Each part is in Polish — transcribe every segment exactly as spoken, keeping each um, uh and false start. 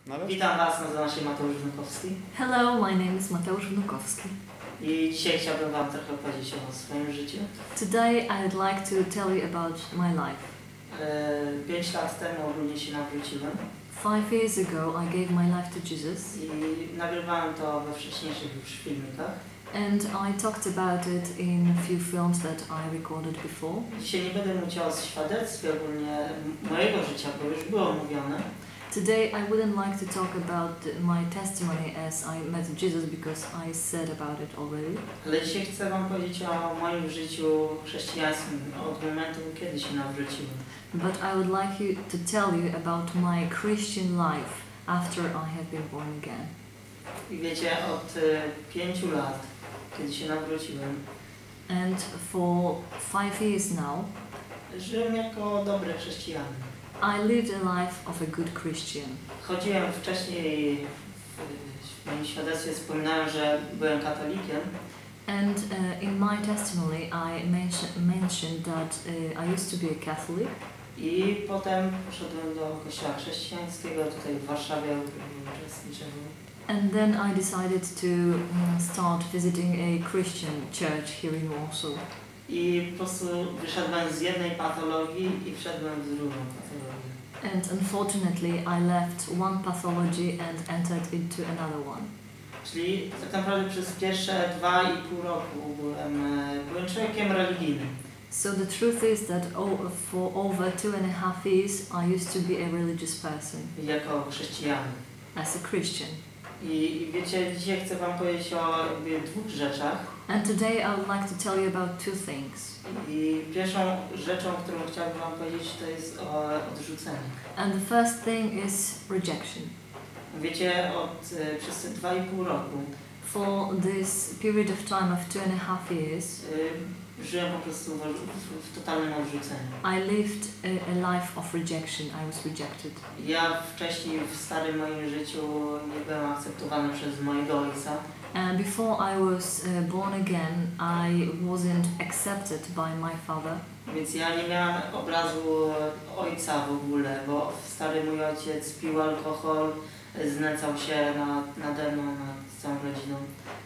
Należy? Witam Was, nazywam się Mateusz Wnukowski. Hello, my name is Mateusz Wnukowski. I dzisiaj chciałbym Wam trochę powiedzieć o swoim życiu. Today I would like to tell you about my life. E, Pięć lat temu ogólnie się nawróciłem Five years ago I gave my life to Jesus, i nagrywałem to we wcześniejszych już filmikach. and I talked about it in a few films that I recorded before. Dzisiaj nie będę mówił o świadectwie ogólnie mojego życia, bo już było mówione. Today I wouldn't like to talk about my testimony as I met Jesus because I said about it already. Ale dzisiaj chcę Wam powiedzieć o moim życiu chrześcijańskim od momentu, kiedy się nawróciłem. But I would like you to tell you about my Christian life after I have been born again. I wiecie, od e, pięciu lat, kiedy się nawróciłem, And for five years now, żyłem jako dobry chrześcijanin. I lived a life of a good Christian. Chodziłem wcześniej, w moim świadectwie wspominałem, że byłem katolikiem. And uh, in my testimony I mention, mentioned that uh, I used to be a Catholic. I potem poszedłem do kościoła chrześcijańskiego tutaj w Warszawie, uczestniczego. And then I decided to um, start visiting a Christian church here in Warsaw. I po prostu wyszedłem z jednej patologii i wszedłem w drugą patologię. And unfortunately I left one pathology and entered into another one. Czyli tak naprawdę przez pierwsze dwa i pół roku byłem, byłem człowiekiem religijnym. So the truth is that oh, for over two and a half years I used to be a religious person Jako chrześcijanin. as a Christian. I, I wiecie, dzisiaj chcę Wam powiedzieć o jakby dwóch rzeczach. And today I would like to tell you about two things. I pierwszą rzeczą, którą chciałbym Wam powiedzieć, to jest o odrzuceniu. And the first thing is rejection. Wiecie, od, y, przez te dwa i pół roku For this period of time of two and a half years, y, żyłem po prostu w, w, w totalnym odrzuceniu. I lived a, a life of rejection. I was rejected. Ja wcześniej w starym moim życiu nie byłem akceptowany przez mojego ojca. And before I was uh, born again, I wasn't accepted by my father. Więc ja nie miałem obrazu ojca w ogóle, bo stary mój ojciec pił alkohol, znęcał się nad, nade mną, nad całą rodziną.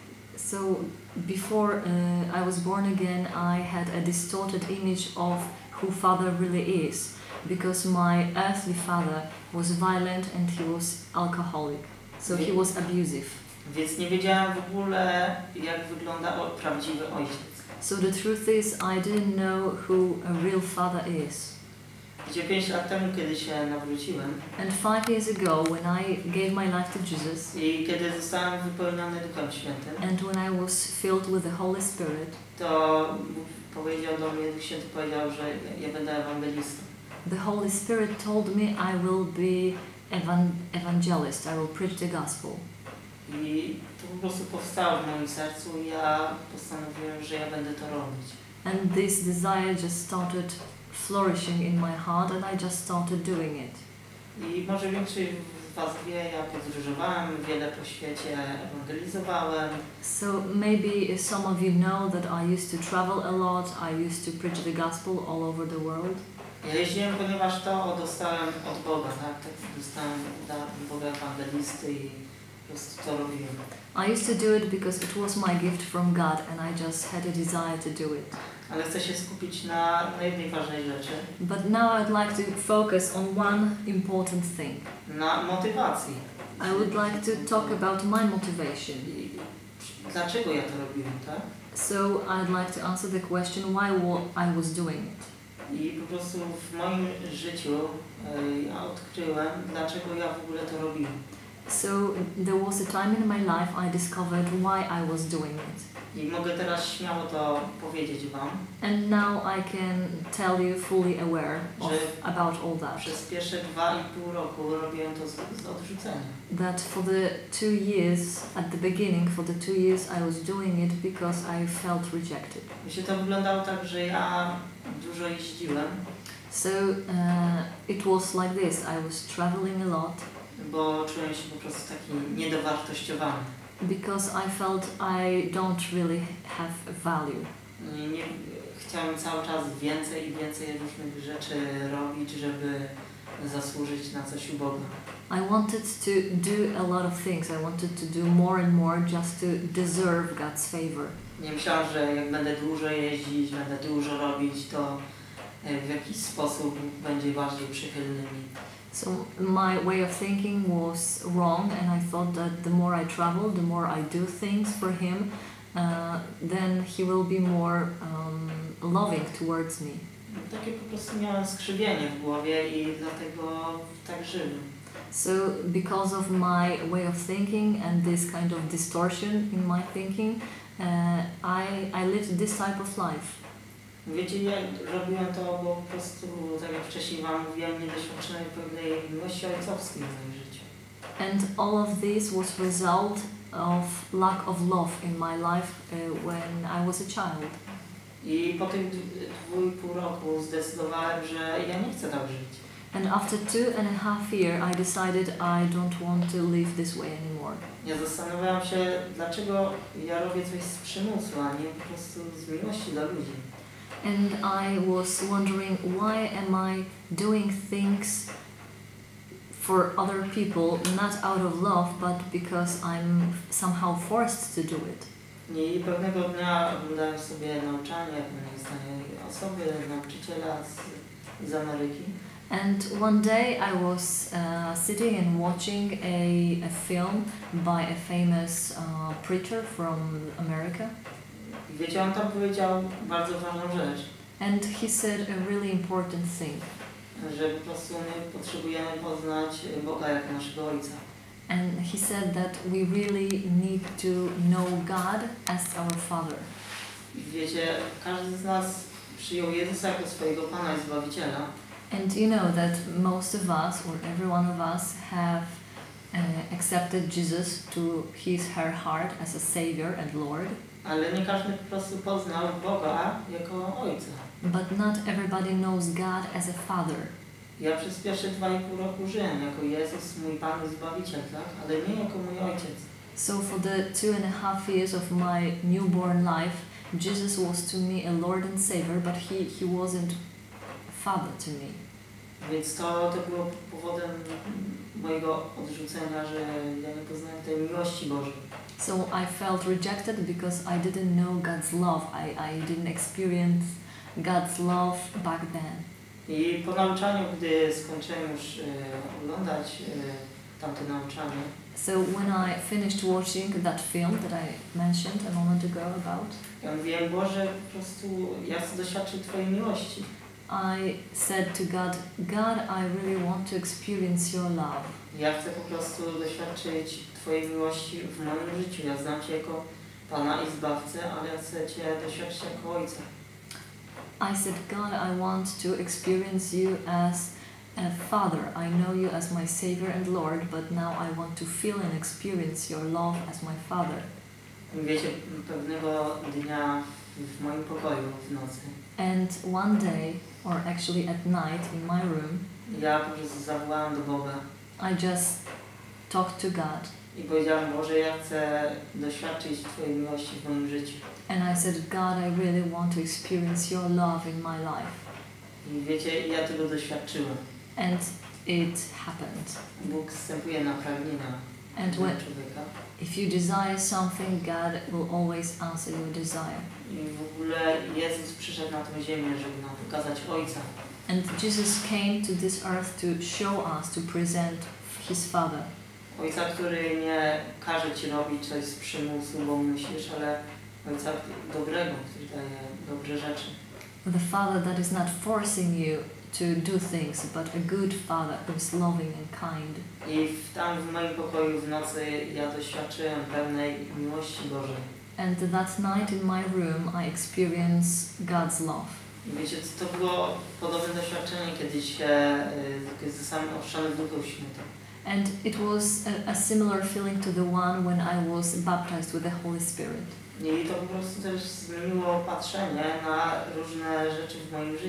So before uh, I was born again, I had a distorted image of who father really is, because my earthly father was violent and he was alcoholic. So he was abusive. Więc nie wiedziałem w ogóle, jak wygląda o, prawdziwy ojciec. So the truth is, I didn't know who a real father is. Gdzie pięć lat temu, kiedy się nawróciłem And five years ago, when I gave my life to Jesus, i kiedy zostałem wypełniony Duchem Świętym, and when I was filled with the Holy Spirit, to Bóg powiedział do mnie, Duch Święty powiedział, że ja będę ewangelistą. the Holy Spirit told me I will be evan evangelist. I will preach the gospel. I to po prostu powstało w moim sercu i ja postanowiłem, że ja będę to robić. And this desire just started flourishing in my heart, and I just started doing it. I może większość z Was wie, ja podróżowałem wiele po świecie, ewangelizowałem. So maybe some of you know that I used to travel a lot. I used to preach the gospel all over the world. Ja jeździłem, ponieważ to dostałem od Boga, tak? Tak dostałem dar Boga ewangelisty i po prostu to robiłem. I used to do it because it was my gift from God, and I just had a desire to do it. Ale chcę się skupić na, na jednej ważnej rzeczy, But now I'd like to focus on one important thing. na motywacji. I would like to talk about my motivation. I dlaczego ja to robiłem, tak? So I'd like to answer the question why wa- I was doing it. I po prostu w moim życiu e, ja odkryłem, dlaczego ja w ogóle to robiłem. So there was a time in my life I discovered why I was doing it. I mogę teraz śmiało to powiedzieć Wam, And now I can tell you fully aware of, że about all that. przez pierwsze dwa i pół roku robiłem to z, z odrzucenia. That for the two years, at the beginning, for the two years I was doing it because I felt rejected. Myślę, to wyglądało tak, że ja dużo jeździłem, So uh, it was like this. I was traveling a lot bo czułem się po prostu taki niedowartościowany. because I felt I don't really have value. Nie, nie, chciałem cały czas więcej i więcej różnych rzeczy robić, żeby zasłużyć na coś u Boga. I wanted to do a lot of things. I wanted to do more and more just to deserve God's favor. Nie myślałam, że jak będę dużo jeździć, będę dużo robić, to w jakiś sposób będzie bardziej przychylny mi. So my way of thinking was wrong, and I thought that the more I travel, the more I do things for Him, uh, then He will be more um, loving towards me. Takie po prostu miałem skrzywienie w głowie i dlatego tak żyłem. So because of my way of thinking and this kind of distortion in my thinking, uh, I, I lived this type of life. Wiecie, ja robiłem to, bo po prostu, tak jak wcześniej Wam mówiłem, nie doświadczyłem pewnej miłości ojcowskiej w moim życiu. And all of this was result of lack of love in my life uh, when I was a child. I po tych dwóch i pół roku zdecydowałem, że ja nie chcę tak żyć. And after two and a half year, I decided I don't want to live this way anymore. Ja zastanawiałem się, dlaczego ja robię coś z przymusu, a nie po prostu z miłości do ludzi. And I was wondering, why am I doing things for other people, not out of love, but because I'm somehow forced to do it. I pewnego dnia oglądałem sobie nauczanie, pewnej znanej osoby, nauczyciela z, z Ameryki. And one day I was uh, sitting and watching a, a film by a famous uh, preacher from America. I wiecie, on tam powiedział bardzo ważną rzecz. And he said a really important thing. Że po prostu my potrzebujemy poznać Boga jako naszego Ojca. And he said that we really need to know God as our Father. I wiecie, każdy z nas przyjął Jezusa jako swojego Pana i Zbawiciela. And you know that most of us, or every one of us, have uh, accepted Jesus to his her heart as a Savior and Lord. Ale nie każdy po prostu poznał Boga jako Ojca. But not everybody knows God as a Father. Ja przez pierwsze dwa i pół roku żyłem jako Jezus, mój Pan i Zbawiciel, tak? Ale nie jako mój Ojciec. So for the two and a half years of my newborn life, Jesus was to me a Lord and Savior, but he, he wasn't a Father to me. Więc to, to było powodem mojego odrzucenia, że ja nie poznałem tej miłości Bożej. So I felt rejected because I didn't know God's love. I, I didn't experience God's love back then. I po nauczaniu, gdy skończyłem już e, oglądać e, tamte nauczanie, So when I finished watching that film that I mentioned a moment ago about, ja mówiłem, Boże, po prostu ja chcę doświadczyć Twojej miłości. I said to God, God, I really want to experience your love. Ja chcę po prostu doświadczyć Twojej miłości w moim życiu. Ja znam Cię jako Pana i Zbawcę, ale ja chcę Cię doświadczyć jako Ojca. I said, God, I want to experience you as a Father. I know you as my Savior and Lord, but now I want to feel and experience your love as my Father. Wiecie, pewnego dnia w moim pokoju w nocy And one day, or actually at night in my room, ja po prostu zawołałem do Boga I just talked to God. i powiedziałem, Boże, ja chcę doświadczyć Twojej miłości w moim życiu. And I said, God, I really want to experience your love in my life. I wiecie, ja tego doświadczyłem. And it happened. Bóg wstępuje na pragnienia And when, człowieka. if you desire something, God will always answer your desire. I w ogóle Jezus przyszedł na tę ziemię, żeby nam pokazać Ojca. And Jesus came to this earth to show us, to present His Father. Ojca, który nie każe Ci robić coś z przymusu, bo myślisz, ale Ojca dobrego, który daje dobre rzeczy. The Father that is not forcing you to do things, but a good Father who is loving and kind. I w, tam w moim pokoju w nocy ja doświadczyłem pełnej miłości Bożej. And that night in my room I experienced God's love. I wiecie, to było podobne doświadczenie, kiedy się y, zostałem ochrzczony w Duchu Świętym. And it was a, a similar feeling to the one when I was baptized with the Holy Spirit. I to po prostu też zmieniło patrzenie na różne rzeczy w moim życiu.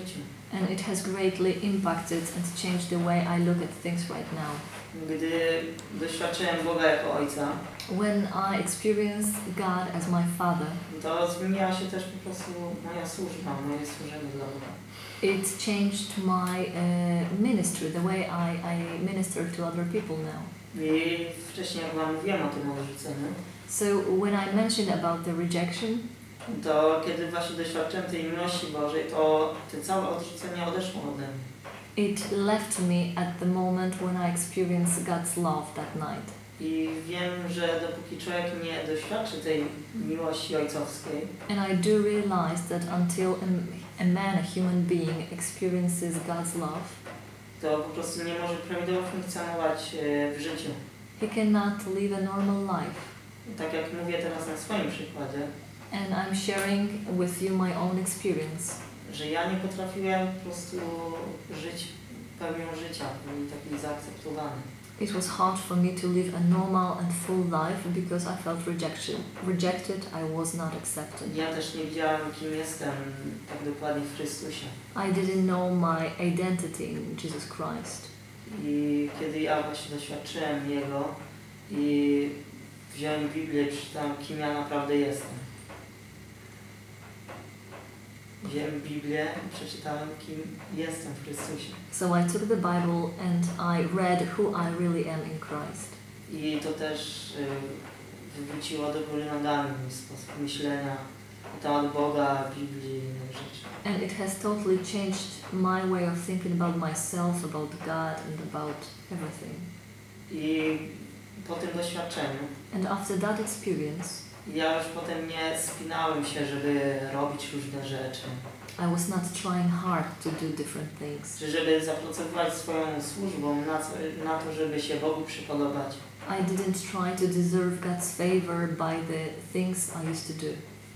And it has greatly impacted and changed the way I look at things right now. Gdy doświadczyłem Boga jako Ojca, When I experienced God as my Father, to zmieniła się też po prostu moja służba, moje służenie dla Boga. it changed my uh, ministry, the way I, I minister to other people now. I wcześniej jak Wam mówiłem o tym odrzuceniu, So when I mentioned about the rejection, to kiedy właśnie doświadczyłem tej miłości Bożej, to te całe odrzucenie odeszło ode mnie. it left me at the moment when I experienced God's love that night. I wiem, że dopóki człowiek nie doświadczy tej miłości ojcowskiej, And I do realize that until a, a man, a human being, experiences God's love, to po prostu nie może prawidłowo funkcjonować e, w życiu. he cannot live a normal life. I tak jak mówię teraz na swoim przykładzie, And I'm sharing with you my own experience. że ja nie potrafiłem po prostu żyć pełnią życia, był taki zaakceptowany. It was hard for me to live a normal and full life because I felt rejection, rejected, I was not accepted. Ja też nie wiedziałem, kim jestem tak dokładnie w Chrystusie. I didn't know my identity in Jesus Christ. I kiedy ja właśnie doświadczyłem Jego i wziąłem Biblię i przeczytałem, kim ja naprawdę jestem. Wziąłem Biblię i przeczytałem, kim jestem w Chrystusie. So I took the Bible and I read who I really am in Christ. I to też y, wywróciło do góry nogami mój sposób myślenia na temat Boga, Biblii i innych rzeczy. And it has totally changed my way of thinking about myself, about God and about everything. I po tym doświadczeniu And after that experience, ja już potem nie spinałem się, żeby robić różne rzeczy, I was not trying hard to do different things. czy żeby zapracować swoją służbą na, co- na to, żeby się Bogu przypodobać. I didn't try to deserve God's favor by the things I used to do.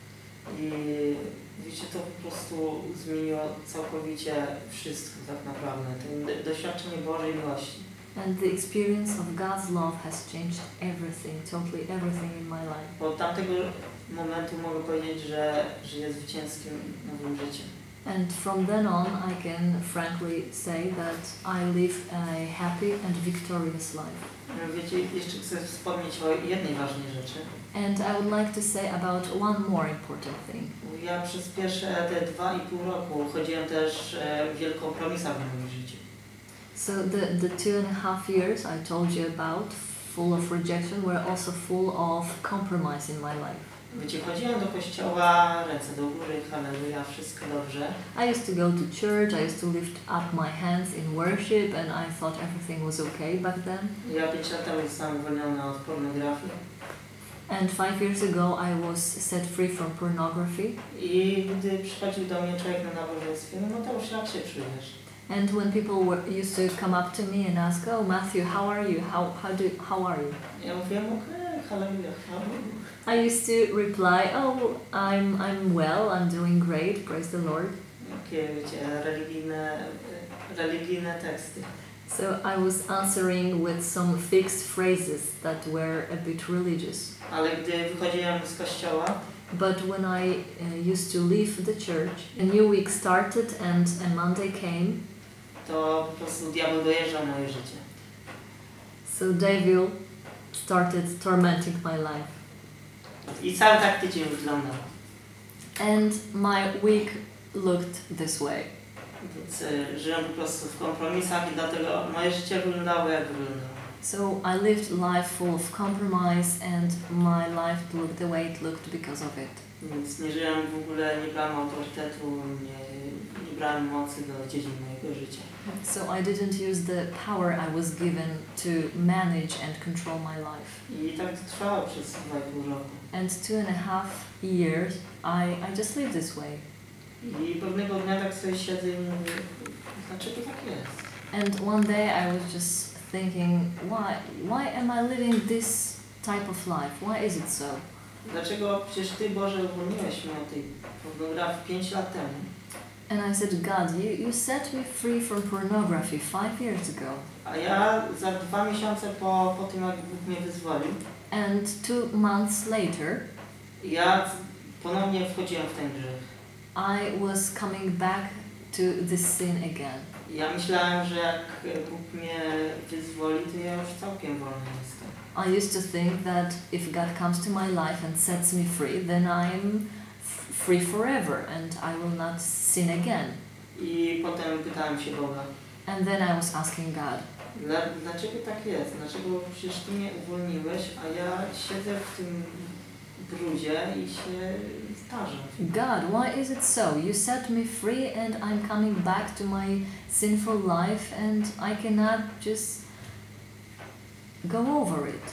I wiecie, to po prostu zmieniło całkowicie wszystko tak naprawdę. To doświadczenie Bożej miłości. And the experience of God's love has changed everything, totally everything in my life. Od tamtego momentu mogę powiedzieć, że żyję zwycięskim nowym życiem. And from then on, I can frankly say that I live a happy and victorious life. Wiecie, jeszcze chcę wspomnieć o jednej ważnej rzeczy. And I would like to say about one more important thing. Ja przez pierwsze te dwa i pół roku chodziłem też e, w wielu kompromisach w moim życiu. So the, the two and a half years I told you about, full of rejection, were also full of compromise in my life. Wiecie, chodziłem do kościoła, ręce do góry, halleluja, wszystko dobrze. I used to go to church, I used to lift up my hands in worship, and I thought everything was okay back then. Ja pięć lat temu zostałem uwolniony od pornografii. And five years ago I was set free from pornography. I gdy przychodził do mnie człowiek na nabożeństwie, no Mateusz, jak się czujesz? And when people were, used to come up to me and ask, "Oh, Matthew, how are you? How how do how are you?" Ja mówiłem, okej, okay, halleluja, halleluja. I used to reply, "Oh, I'm I'm well. I'm doing great. Praise the Lord." Jakie, wiecie, religijne, religijne teksty. So I was answering with some fixed phrases that were a bit religious. Ale gdy wychodziłem z kościoła, But when I uh, used to leave the church, a new week started and a Monday came. to po prostu diabeł dojeżdżał moje życie. So devil started tormenting my life. I cały tak tydzień wyglądał. And my week looked this way. Więc y, żyłem po prostu w kompromisach i dlatego moje życie wyglądało jak wyglądało. So I lived life full of compromise and my life looked the way it looked because of it. Więc nie żyłem w ogóle, nie brałem autorytetu, nie, nie brałem mocy do dziedzin mojego życia. So I didn't use the power I was given to manage and control my life. I tak to trwało przez dwa i pół roku. And two and a half years I, I just lived this way. I pewnego dnia tak sobie siedzę i mówię, dlaczego tak jest? And one day I was just thinking, why why am I living this type of life? Why is it so? Dlaczego przecież Ty, Boże, uwolniłeś mnie od tej pornografii pięć lat temu? And I said, God, you, you set me free from pornography five years ago. A ja za dwa miesiące po, po tym, jak Bóg mnie wyzwolił, And two months later, ja ponownie wchodziłem w ten grzech. I was coming back to this sin again. Ja myślałem, że jak Bóg mnie wyzwoli, to ja już całkiem wolny jestem. I used to think that if God comes to my life and sets me free, then I'm f- free forever and I will not sin again. I potem pytałem się Boga, And then I was asking God, Dla, dlaczego tak jest? Dlaczego przecież Ty mnie uwolniłeś, a ja siedzę w tym brudzie i się starzę? God, why is it so? You set me free and I'm coming back to my sinful life and I cannot just go over it.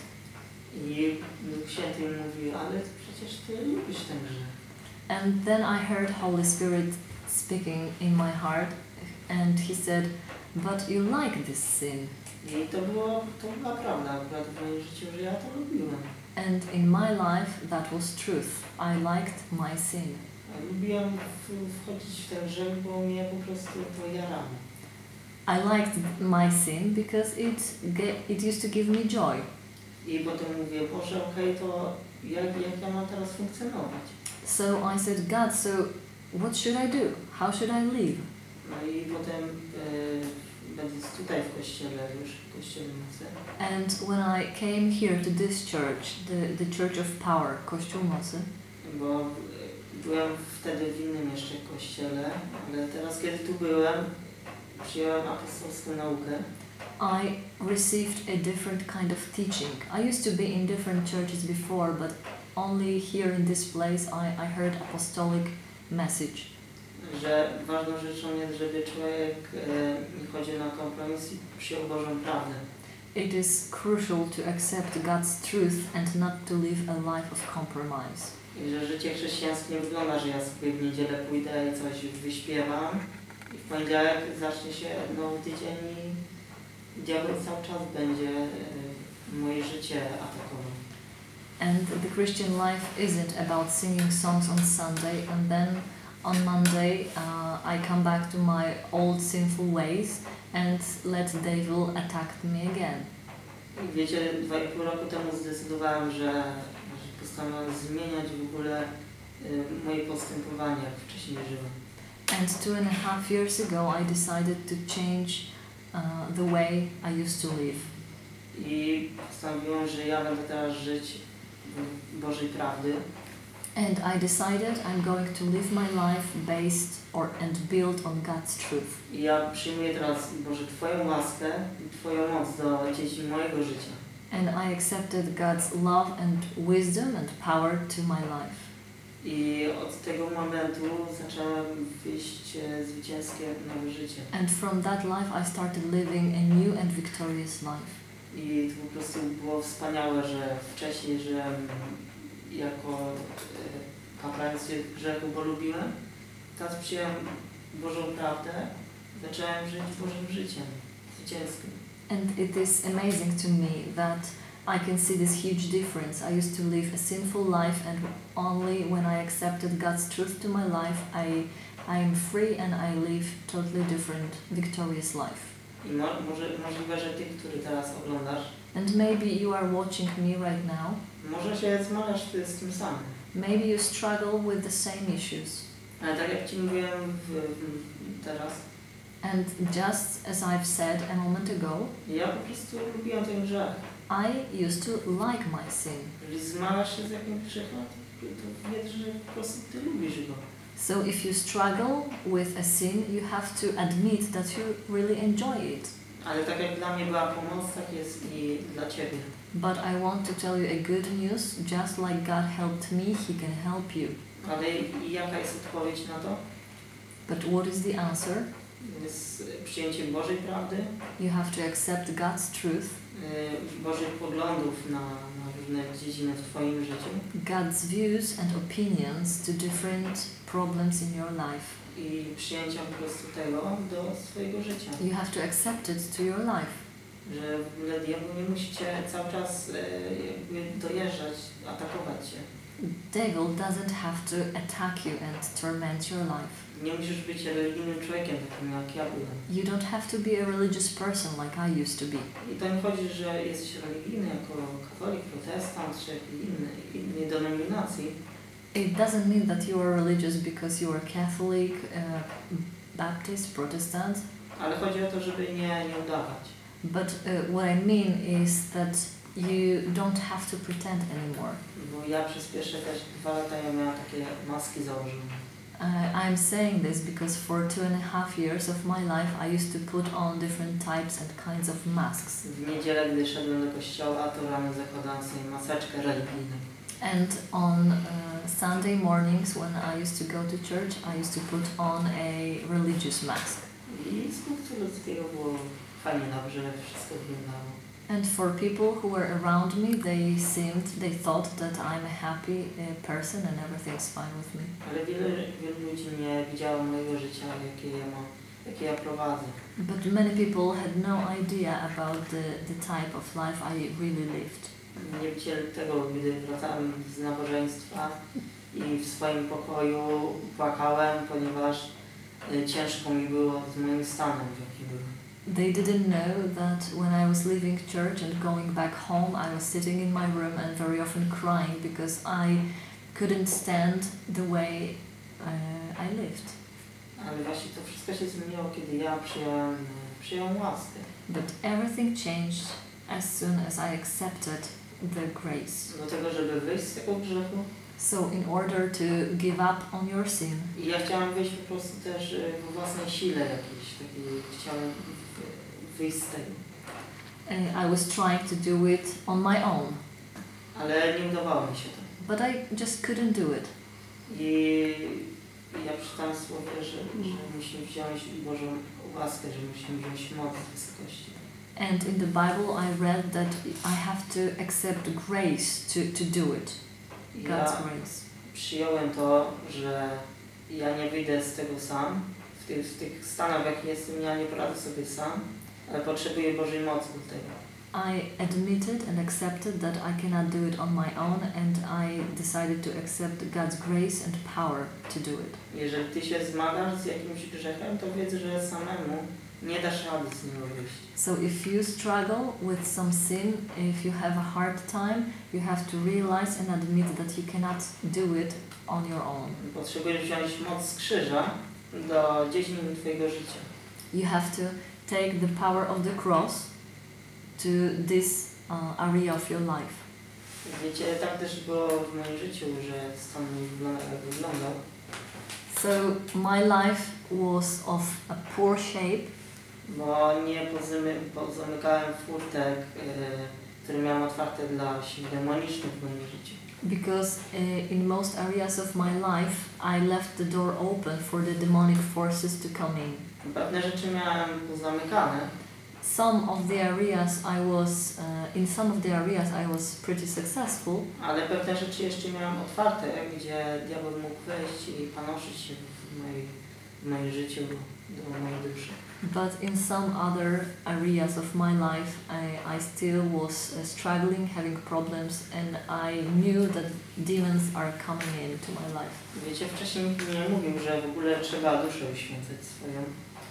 I Duch Święty mi mówi, ale przecież Ty lubisz ten grzech. And then I heard Holy Spirit speaking in my heart and he said, but you like this sin. I to było, to była prawda akurat w moim życiu, że ja to lubiłem. And in my life that was truth. I liked my sin. Ja lubiłem w, wchodzić w ten grzech, bo mnie po prostu to jarało. I liked my sin because it ga- it used to give me joy. I potem mówię, Boże, okej, okay, to jak, jak ja mam teraz funkcjonować? So I said, God, so what should I do? How should I live? No i potem e, będąc tutaj w kościele, już w kościele Mocy, And when I came here to this church, the, the Church of Power, Kościół Mocy, bo e, byłem wtedy w innym jeszcze kościele, ale teraz kiedy tu byłem, przyjąłem apostolską naukę. I received a different kind of teaching. I used to be in different churches before, but only here in this place I, I heard apostolic message. Że ważną rzeczą jest, żeby człowiek e, nie chodził na kompromis i przyjął Bożą prawdę. It is crucial to accept God's truth and not to live a life of compromise. I że życie chrześcijańskie nie wygląda, że ja sobie w niedzielę pójdę i coś wyśpiewam i w poniedziałek zacznie się nowy tydzień i diabeł cały czas będzie e, moje życie atakował. And the Christian life isn't about singing songs on Sunday and then on Monday uh, I come back to my old sinful ways and let devil attack me again. I wiecie, dwa i pół roku temu zdecydowałem, że, że postanowiłem zmieniać w ogóle y, moje postępowanie, jak wcześniej żyłem. And two and a half years ago I decided to change uh, the way I used to live. I postanowiłem, że ja będę teraz żyć w Bożej prawdy. And I decided I'm going to live my life based or and built on God's truth. I ja przyjmuję teraz, Boże, Twoją łaskę i Twoją moc do dzieci mojego życia. And I accepted God's love and wisdom and power to my life. I od tego momentu zacząłem wyjść e, zwycięskie nowe życie. And from that life I started living a new and victorious life. I to po prostu było wspaniałe, że wcześniej żyłem jako e, kapłan w grzechu, bo lubiłem. Teraz przyjąłem Bożą prawdę, zacząłem żyć Bożym życiem, zwycięskim. And it is amazing to me that I can see this huge difference. I used to live a sinful life and only when I accepted God's truth to my life, I, I am free and I live totally different, victorious life. I mo może, możliwe, że Ty, który teraz oglądasz, And maybe you are watching me right now. może się zmagasz Ty z tym samym. Maybe you struggle with the same issues. Ale tak jak Ci mówiłem w, w, teraz, And just as I've said a moment ago, ja po prostu lubiłem ten grzech. I used to like my sin. Jeżeli zmagasz się z jakimś grzechem, to, to wiedz, że po prostu Ty lubisz go. So if you struggle with a sin, you have to admit that you really enjoy it. Ale tak jak dla mnie była pomoc, tak jest i dla Ciebie. But I want to tell you a good news, just like God helped me, He can help you. Ale i jaka jest odpowiedź na to? But what is the answer? Jest przyjęcie Bożej prawdy, You have to accept God's truth, yy, Bożych poglądów na, na różne dziedziny w Twoim życiu God's views and opinions to different problems in your life. i przyjęcia po prostu tego do swojego życia. You have to accept it to your life. Że w ogóle diabeł nie musi Cię cały czas yy, jakby dojeżdżać, atakować Cię. Devil doesn't have to attack you and torment your life. Nie musisz być religijnym człowiekiem, takim jak ja byłem. You don't have to be a religious person like I used to be. I to nie chodzi, że jesteś religijny jako katolik, protestant czy inny, innej denominacji. It doesn't mean that you are religious because you are Catholic, uh, Baptist, Protestant. Ale chodzi o to, żeby nie, nie udawać. But uh, what I mean is that you don't have to pretend anymore. Bo ja przez pierwsze też dwa lata ja miałem takie maski założone. Uh, I'm saying this because for two and a half years of my life I used to put on different types and kinds of masks. W niedzielę, gdy szedłem do kościoła, to rano zakładałem sobie maseczkę religijną. And on uh, Sunday mornings when I used to go to church, I used to put on a religious mask. I z punktu ludzkiego było fajnie, dobrze, wszystko wyglądało. And for people who were around me, they seemed, they thought that I'm a happy uh, person and everything's fine with me. Ale wiele, wielu ludzi nie widziało mojego życia, jakie ja mam, jakie ja prowadzę. But many people had no idea about the, the type of life I really lived. Nie widzieli tego, gdy wracałem z nabożeństwa i w swoim pokoju płakałem, ponieważ y, ciężko mi było z moim stanem, w jakim byłem. They didn't know that when I was leaving church and going back home, I was sitting in my room and very often crying because I couldn't stand the way uh, I lived. Ale właśnie to wszystko się zmieniło, kiedy ja przyjąłem, przyjąłem łaskę. But everything changed as soon as I accepted the grace. Do tego, żeby wyjść z tego grzechu. So in order to give up on your sin. I ja chciałem wyjść po prostu też we własnej sile jakiejś, takiej, chciałem wyjść z tego. Uh, I was trying to do it on my own. Ale nie udawało mi się to. But I just couldn't do it. I ja przeczytałem słowie, że, że musimy wziąć Bożą łaskę, że musimy wziąć moc z wysokości. And in the Bible I read that I have to accept grace to, to do it. God's Ja grace. przyjąłem to, że ja nie wyjdę z tego sam. W tych, w tych stanach, w jakich jestem, ja nie poradzę sobie sam, ale potrzebuję Bożej mocy do tego. I admitted and accepted that I cannot do it on my own, and I decided to accept God's grace and power to do it. Jeżeli Ty się zmagasz z jakimś grzechem, to wiedz, że samemu nie dasz rady z niego wyjść. So if you struggle with some sin, if you have a hard time, you have to realize and admit that you cannot do it on your own. Potrzebujesz wziąć moc z krzyża do dziedzin Twojego życia. You have to take the power of the cross to this uh, area of your life. Wiecie, tak też było w moim życiu, że stan mój wyglądał jak wyglądał. So my life was of a poor shape. Bo nie pozymy, pozamykałem furtek, y, które miałem otwarte dla sił demonicznych w moim życiu. Because uh, in most areas of my life, I left the door open for the demonic forces to come in. Pewne rzeczy miałem pozamykane. Some of the areas I was, uh, in some of the areas I was pretty successful. Ale pewne rzeczy jeszcze miałem otwarte, gdzie diabeł mógł wejść i panoszyć się w, mojej, w moim życiu, do mojej duszy. But in some other areas of my life, I, I still was uh, struggling, having problems, and I knew that demons are coming into my life. Wiecie, wcześniej nikt mi nie mówił, że w ogóle trzeba duszę uświęcać swoją.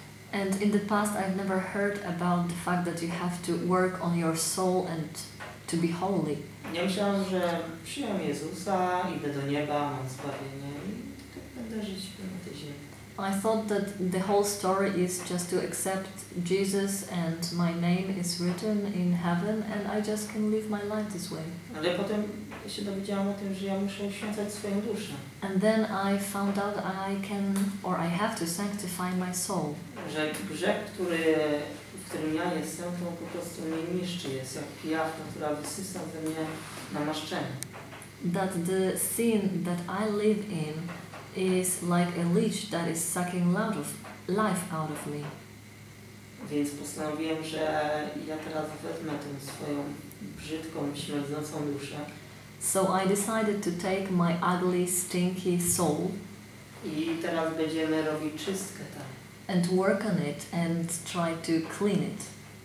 And in the past, I've never heard about the fact that you have to work on your soul and to be holy. Ja myślałem, że przyjąłem Jezusa, idę do nieba, mam zbawienie i tak będę żyć na tej ziemi. I thought that the whole story is just to accept Jesus and my name is written in heaven and I just can live my life this way. Ale potem się dowiedziałam o tym, że ja muszę uświęcać swoją duszę. And then I found out I can or I have to sanctify my soul. Że grzech, który, w którym ja jestem, to po prostu mnie niszczy. Jest jak pijawka, która wysysa ze mnie namaszczenie. That the sin that I live in is like a leech that is sucking out of life out of me. Więc postanowiłem, że ja teraz wezmę tę swoją brzydką, śmierdzącą duszę. So I decided to take my ugly, stinky soul I teraz będziemy robić czystkę tam. and work on it and try to clean it.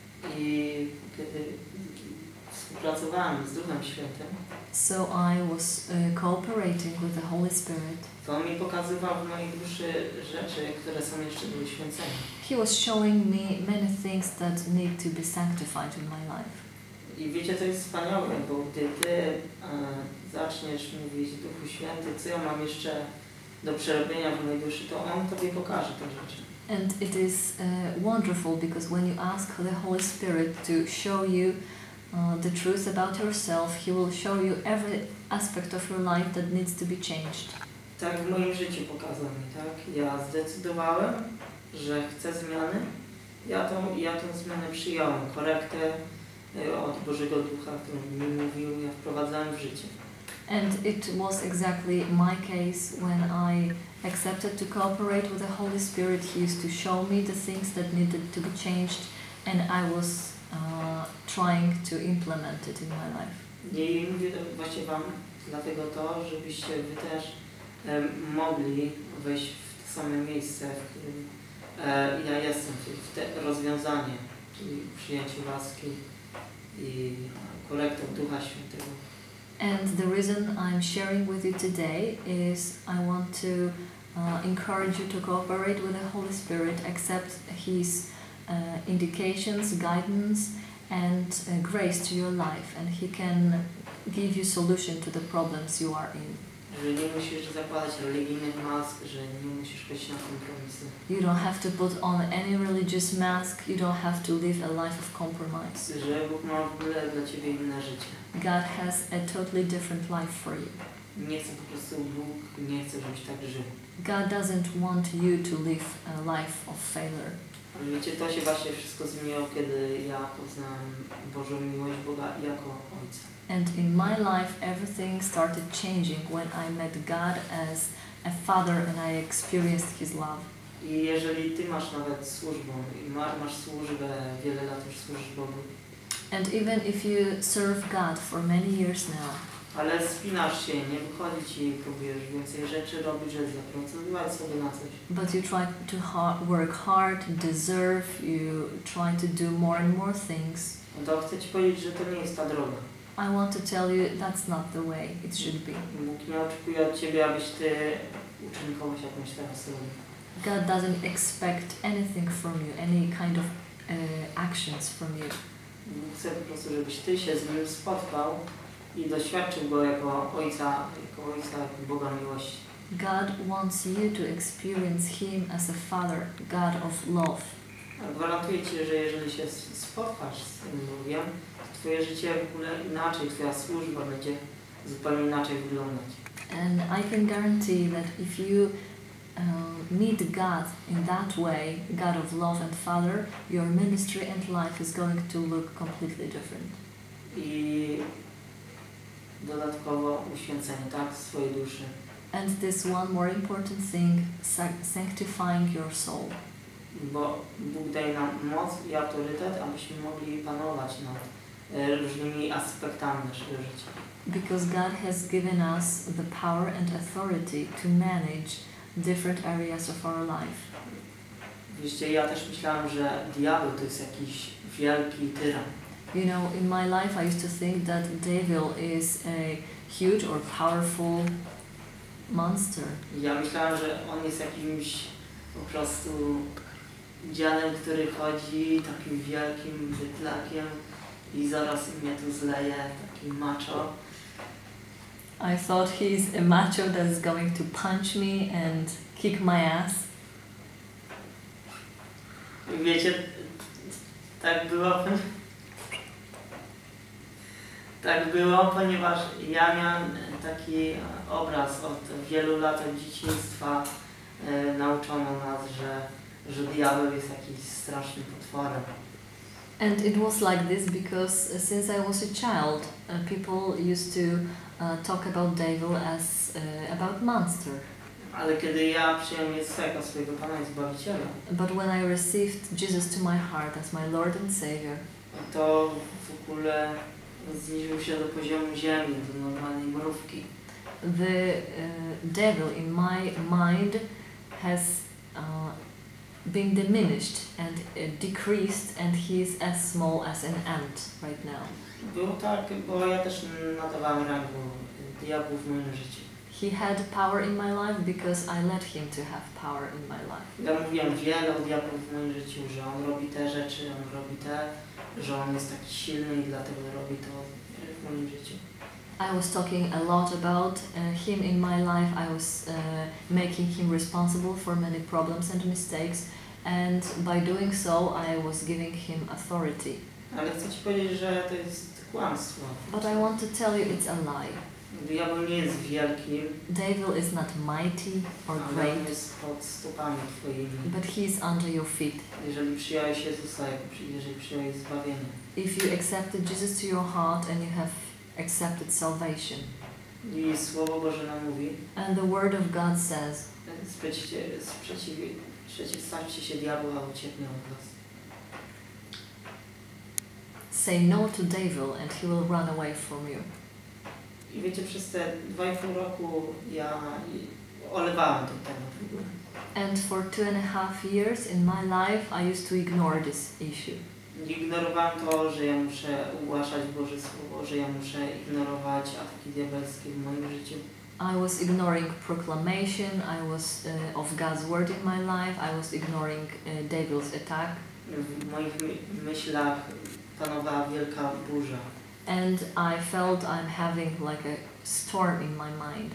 I kiedy współpracowałem z Duchem Świętym, So I was uh, cooperating with the Holy Spirit. to on mi pokazywał w mojej duszy rzeczy, które są jeszcze do uświęcenia. He was showing me many things that need to be sanctified in my life. I wiecie, to jest wspaniałe, bo gdy Ty e, zaczniesz mówić Duchu Święty, co ja mam jeszcze do przerobienia w mojej duszy, to On Tobie pokaże te rzeczy. And it is uh, wonderful because when you ask the Holy Spirit to show you uh, the truth about yourself, He will show you every aspect of your life that needs to be changed. Tak w moim życiu pokazał mi, tak? Ja zdecydowałem, że chcę zmiany. Ja tą, ja tą zmianę przyjąłem, korektę y, od Bożego Ducha, który mi mówił, ja wprowadzałem w życie. And it was exactly my case when I accepted to cooperate with the Holy Spirit. He used to show me the things that needed to be changed, and I was uh, trying to implement it in my life. I mówię to właśnie Wam dlatego to, żebyście Wy też e, mogli wejść w to same miejsce, w którym e, ja jestem, w te rozwiązanie, czyli przyjęcie łaski i korektą Ducha Świętego. And the reason I'm sharing with you today is I want to uh, encourage you to cooperate with the Holy Spirit, accept His uh, indications, guidance, and uh, grace to your life, and He can give you solution to the problems you are in. Że nie musisz zakładać religijnych mask, że nie musisz chodzić na kompromisy. You don't have to put on any religious mask, you don't have to live a life of compromise. Że Bóg ma w ogóle dla Ciebie inne życie. God has a totally different life for you. Nie chce po prostu Bóg, nie chce, żebyś tak żył. God doesn't want you to live a life of failure. Ale wiecie, to się właśnie wszystko zmieniło, kiedy ja poznałem Bożą miłość Boga jako Ojca. And in my life, everything started changing when I met God as a father and I experienced His love. I jeżeli Ty masz nawet służbę, i ma, masz służbę, wiele lat już służysz Bogu, And even if you serve God for many years now, ale spinasz się, nie wychodzi Ci, próbujesz więcej rzeczy robić, żeby zapracować sobie na coś. but you try to ha- work hard, deserve, you try to do more and more things, No to chcę Ci powiedzieć, że to nie jest ta droga. I want to tell you that's not the way it should be. Bóg nie oczekuje od Ciebie, abyś Ty uczynił kogoś jakąś teraz rolę. God doesn't expect anything from you, any kind of uh, actions from you. Bóg chce po prostu, żebyś Ty się z Nim spotkał i doświadczył Go jako Ojca, jako Ojca, jako Boga miłości. God wants you to experience Him as a Father, God of love. A gwarantuję Ci, że jeżeli się spotkasz z tym Bogiem, to Twoje życie w ogóle inaczej, Twoja służba będzie zupełnie inaczej wyglądać. And I can guarantee that if you um, meet God in that way, God of love and Father, your ministry and life is going to look completely different. I dodatkowo uświęcenie, tak, swojej duszy. And this one more important thing, sac- sanctifying your soul. Bo Bóg daje nam moc i autorytet, abyśmy mogli panować nad e, różnymi aspektami naszego życia. Because God has given us the power and authority to manage different areas of our life. Wiecie, ja też myślałem, że diabeł to jest jakiś wielki tyran. You know, in my life I used to think that devil is a huge or powerful monster. Ja myślałem, że on jest jakimś po prostu dziadem, który chodzi takim wielkim wytlakiem i zaraz mnie tu zleje, taki macho. I thought he's a macho that is going to punch me and kick my ass. I wiecie, tak było, tak było, ponieważ ja miałem taki obraz od wielu lat od dzieciństwa. E, nauczono nas, że, że diabeł jest jakiś strasznym potworem. And it was like this because uh, since I was a child, uh, people used to uh, talk about devil as uh, about monster. Ale kiedy ja przyjąłem Jezusa jako swojego Pana i Zbawiciela, But when I received Jesus to my heart as my Lord and Savior, to w ogóle zniżył się do poziomu ziemi, do normalnej mrówki. the uh, devil in my mind has uh, been diminished and uh, decreased, and he is as small as an ant right now. Było tak, bo ja też nadawałem rangu diabłu w moim życiu. He had power in my life because I let him to have power in my life. Ja mówiłem wiele o diabłu w moim życiu, że on robi te rzeczy, on robi te, że on jest taki silny i dlatego robi to w moim życiu. I was talking a lot about uh, him in my life. I was uh, making him responsible for many problems and mistakes, and by doing so, I was giving him authority. Ale chcę Ci powiedzieć, że to jest kłamstwo. But I want to tell you it's a lie. Diabeł nie jest wielki, Devil is not mighty or ale on great, jest pod stopami Twoimi. but he is under your feet. Jeżeli przyjąłeś Jezusa, jeżeli przyjąłeś zbawienie. If you accepted Jesus to your heart and you have accepted salvation. I Słowo Boże nam mówi, And the Word of God says, sprzeciw, sprzeciw, przeciwstawcie się diabłu, a ucieknie od Was. say no to devil and he will run away from you. I wiecie, przez te dwa i pół roku ja olewałem ten temat w ogóle. And for two and a half years in my life I used to ignore this issue. Ignorowałem to, że ja muszę ogłaszać Boże Słowo, że ja muszę ignorować ataki diabelskie w moim życiu. I was ignoring proclamation, I was uh, of God's word in my life, I was ignoring uh, devil's attack. W moich my myślach panowała wielka burza. And I felt I'm having like a storm in my mind.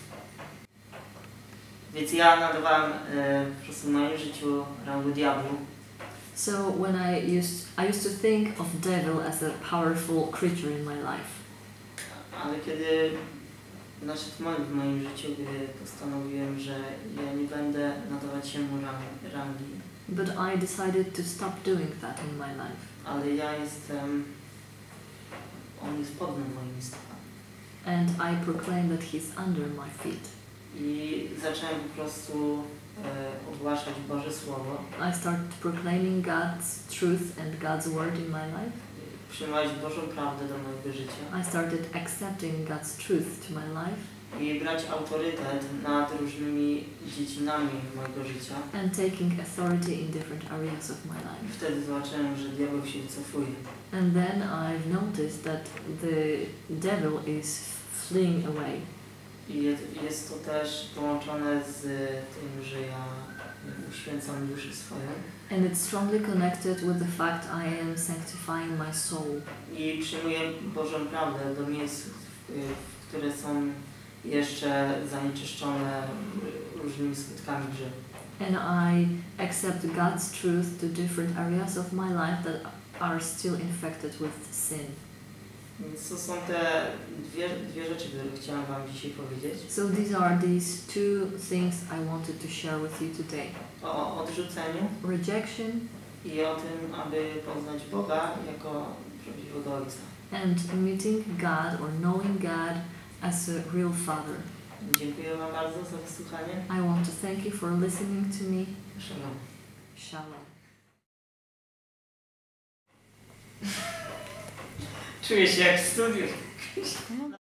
Więc ja nadawałem e, po prostu w moim życiu rangu diabłu. So when I used, I used to think of devil as a powerful creature in my life. Ale kiedy nadszedł moment w moim życiu, gdy postanowiłem, że ja nie będę nadawać mu rang, rangi, But I decided to stop doing that in my life. ale ja jestem, on jest pod moimi stopami. And I proclaim that he's under my feet. I zacząłem po prostu e, ogłaszać Boże Słowo, I started proclaiming God's truth and God's word in my life. przyjmować Bożą prawdę do mojego życia I started accepting God's truth to my life i brać autorytet nad różnymi dziedzinami mojego życia. and taking authority in different areas of my I life. wtedy zobaczyłem, że diabeł się wycofuje. And then I've noticed that the devil is fleeing away. I jest, jest to też połączone z tym, że ja uświęcam duszę swoją. And it's strongly connected with the fact I am sanctifying my soul. I przyjmuję Bożą prawdę do miejsc, w- które są jeszcze zanieczyszczone różnymi skutkami grzechu. And I accept God's truth to different areas of my life that are still infected with sin. Więc to są te dwie, dwie rzeczy, które chciałam Wam dzisiaj powiedzieć. So these are these two things I wanted to share with you today. O odrzuceniu Rejection i o tym, aby poznać Boga jako prawdziwego Ojca. and meeting God or knowing God as a real Father. Dziękuję Wam bardzo za wysłuchanie. I want to thank you for listening to me. Shalom. Shalom. Czuję się jak w studiu.